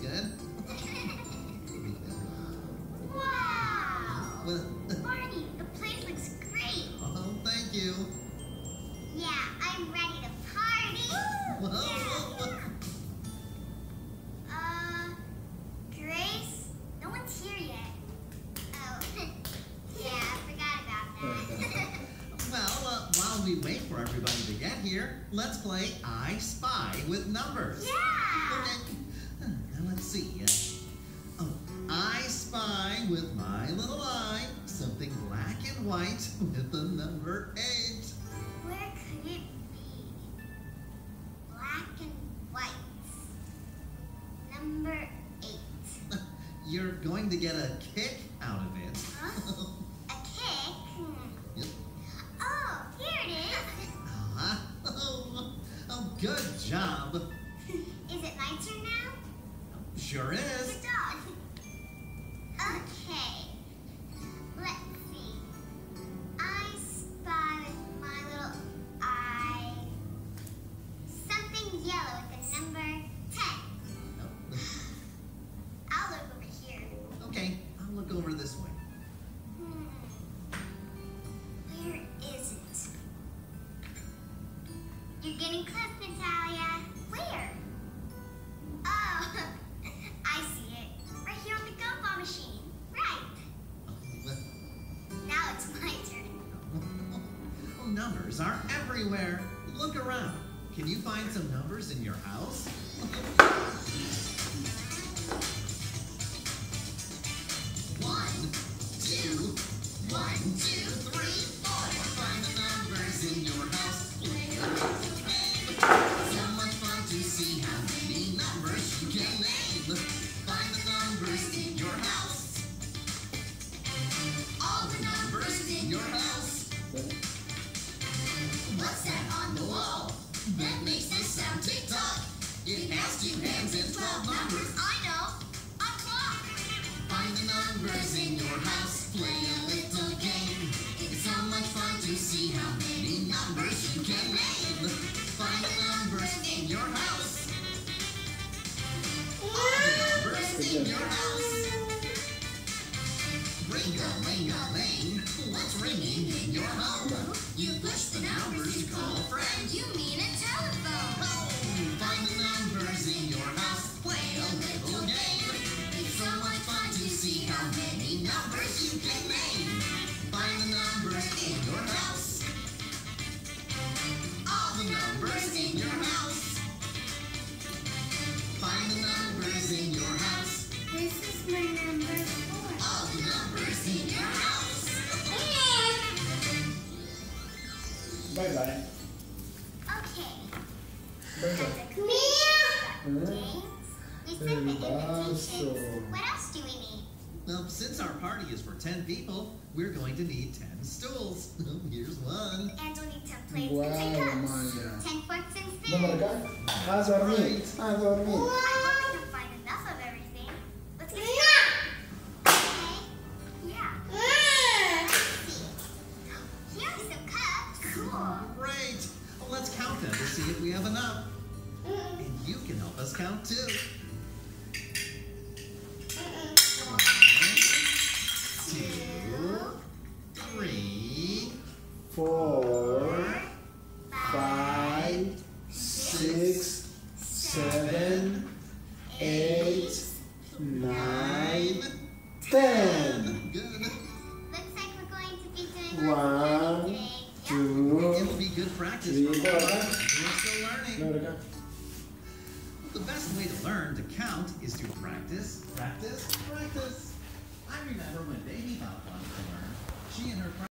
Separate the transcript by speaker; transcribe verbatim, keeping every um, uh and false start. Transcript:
Speaker 1: good.
Speaker 2: Wow!
Speaker 1: Well,
Speaker 2: Barney, the place looks great.
Speaker 1: oh, thank you.
Speaker 2: Yeah, I'm ready to party.
Speaker 1: Whoa, whoa, whoa.
Speaker 2: Uh, Grace? No one's here yet. Oh, yeah, I forgot about that.
Speaker 1: Well, uh, while we wait for everybody to get here, let's play I Spy with numbers.
Speaker 2: Yeah!
Speaker 1: Okay. Uh, Now let's see. Uh, oh, I spy with my little eye something black and white with the number eight.
Speaker 2: Where could it be? Black and white. Number eight.
Speaker 1: You're going to get a kick out of it.
Speaker 2: Huh? A kick? Hmm.
Speaker 1: Yep.
Speaker 2: Oh, here it is.
Speaker 1: Ah, oh, oh, good job.
Speaker 2: Is it my turn now?
Speaker 1: Sure is.
Speaker 2: Good dog. Okay. Let's see. I spy with my little eye something yellow with the number ten. I'll look over here.
Speaker 1: Okay, I'll look over this way.
Speaker 2: Hmm. Where is it? You're getting close, Natalia. Where? Oh, I see it. Right here on the gumball machine. Right. Now it's my turn.
Speaker 1: Oh, numbers are everywhere. Look around. Can you find some numbers in your house? One, two, one, two, three, four. Find the numbers in your house. Play a little game. So much fun to see how many numbers you can name. Find the numbers in your house. All the numbers in your house. What's that on the wall? That makes the sound tick-tock. It has two hands and twelve numbers.
Speaker 2: I know. A clock.
Speaker 1: Find the numbers in your house. Play a little game. It's so much fun to see how many numbers you can name. Find the numbers in your house. All the numbers in your house. Ring-a-ling-a-ling. What's ringing in your home? You push the numbers to call a friend.
Speaker 2: You mean a telephone.
Speaker 1: Oh, find the numbers in your house. Play a little game. It's so much fun to see how many numbers you can name. Find the numbers in your house. All the numbers in your house. Find the numbers in your house.
Speaker 2: This is my number four.
Speaker 1: All the numbers in your house.
Speaker 3: Bye bye.
Speaker 2: Okay.
Speaker 3: Bye
Speaker 2: That's
Speaker 3: bye.
Speaker 2: a commission. James, we sent the invitations.
Speaker 3: Ribasso.
Speaker 2: What else do we need?
Speaker 1: Well, since our party is for ten people, we're going to need ten stools. Here's one.
Speaker 2: And we'll need ten plates
Speaker 3: Wow,
Speaker 2: and ten cups.
Speaker 3: Maya.
Speaker 2: Ten forks and spoons.
Speaker 3: Vamos acá. A dormir. A dormir.
Speaker 2: I hope we can find enough of everything. Let's get started. Okay. Yeah. Let's see. Here are some cups. Cool.
Speaker 1: Great. Well, let's count them to see if we have enough. And you can help us count too. One, two, three,
Speaker 3: Four, five, six, seven, eight, nine, ten.
Speaker 1: Good.
Speaker 2: Looks like we're going to be doing
Speaker 3: One,
Speaker 2: lots of today.
Speaker 1: It
Speaker 3: two,
Speaker 1: will be good practice
Speaker 3: three,
Speaker 1: for
Speaker 3: four,
Speaker 1: all of
Speaker 3: five.
Speaker 1: us. We're still learning.
Speaker 3: Vamos acá.
Speaker 1: The best way to learn to count is to practice, practice, practice. I remember when Baby Bop wanted to learn, she and her friends